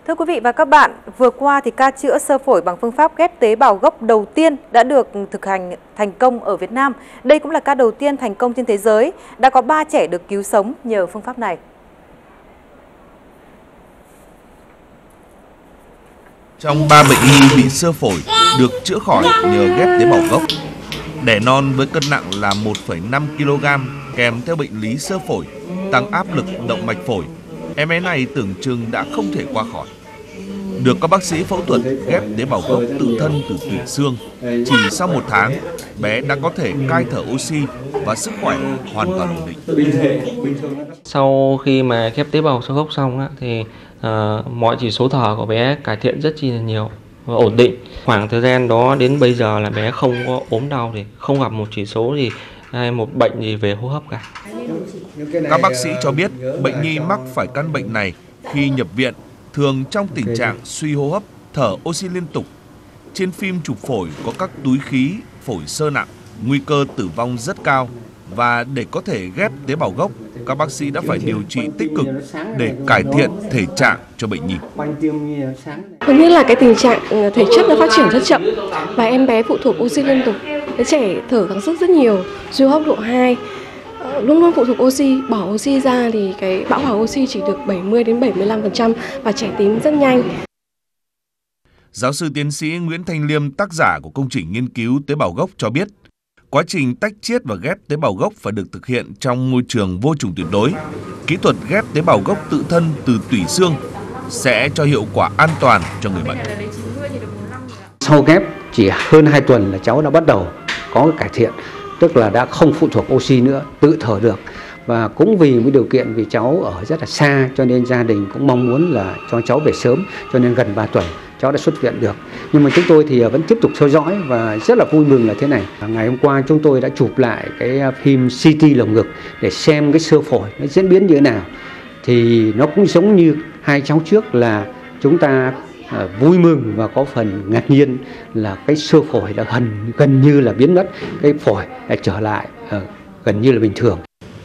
Thưa quý vị và các bạn, vừa qua thì ca chữa xơ phổi bằng phương pháp ghép tế bào gốc đầu tiên đã được thực hành thành công ở Việt Nam. Đây cũng là ca đầu tiên thành công trên thế giới. Đã có 3 trẻ được cứu sống nhờ phương pháp này. Trong 3 bệnh nhi bị xơ phổi được chữa khỏi nhờ ghép tế bào gốc. Đẻ non với cân nặng là 1,5 kg kèm theo bệnh lý xơ phổi, tăng áp lực động mạch phổi. Em bé này tưởng chừng đã không thể qua khỏi. Được các bác sĩ phẫu thuật ghép tế bào gốc tự thân từ tủy xương, chỉ sau 1 tháng, bé đã có thể cai thở oxy và sức khỏe hoàn toàn ổn định. Sau khi mà ghép tế bào gốc xong thì mọi chỉ số thở của bé cải thiện rất chi là nhiều và ổn định. Khoảng thời gian đó đến bây giờ là bé không có ốm đau, thì không gặp một chỉ số gì hay một bệnh gì về hô hấp cả. Các bác sĩ cho biết bệnh nhi mắc phải căn bệnh này khi nhập viện thường trong tình trạng suy hô hấp, thở oxy liên tục. Trên phim chụp phổi có các túi khí, phổi xơ nặng, nguy cơ tử vong rất cao. Và để có thể ghép tế bào gốc, các bác sĩ đã phải điều trị tích cực để cải thiện thể trạng cho bệnh nhi. Gần như là cái tình trạng thể chất nó phát triển rất chậm và em bé phụ thuộc oxy liên tục. Đứa trẻ thở gắng sức rất nhiều, suy hô hấp độ 2, luôn luôn phụ thuộc oxy. Bỏ oxy ra thì cái bão hòa oxy chỉ được 70 đến 75% và trẻ tím rất nhanh. Giáo sư tiến sĩ Nguyễn Thanh Liêm, tác giả của công trình nghiên cứu tế bào gốc cho biết, quá trình tách chiết và ghép tế bào gốc phải được thực hiện trong môi trường vô trùng tuyệt đối. Kỹ thuật ghép tế bào gốc tự thân từ tủy xương sẽ cho hiệu quả an toàn cho người bệnh. Sau ghép chỉ hơn 2 tuần là cháu đã bắt đầu có cải thiện, tức là đã không phụ thuộc oxy nữa, tự thở được. Và cũng vì cái điều kiện vì cháu ở rất là xa cho nên gia đình cũng mong muốn là cho cháu về sớm, cho nên gần 3 tuần cháu đã xuất viện được. Nhưng mà chúng tôi thì vẫn tiếp tục theo dõi và rất là vui mừng là thế này. Ngày hôm qua chúng tôi đã chụp lại cái phim CT lồng ngực để xem cái xơ phổi nó diễn biến như thế nào. Thì nó cũng giống như hai cháu trước là chúng ta vui mừng và có phần ngạc nhiên là cái xơ phổi đã gần như là biến mất, cái phổi đã trở lại gần như là bình thường.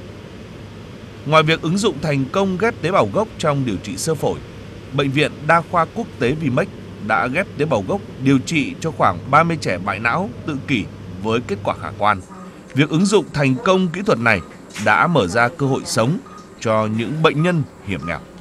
Ngoài việc ứng dụng thành công ghép tế bào gốc trong điều trị xơ phổi, Bệnh viện Đa khoa Quốc tế Vinmec đã ghép tế bào gốc điều trị cho khoảng 30 trẻ bại não tự kỷ với kết quả khả quan. Việc ứng dụng thành công kỹ thuật này đã mở ra cơ hội sống cho những bệnh nhân hiểm nghèo.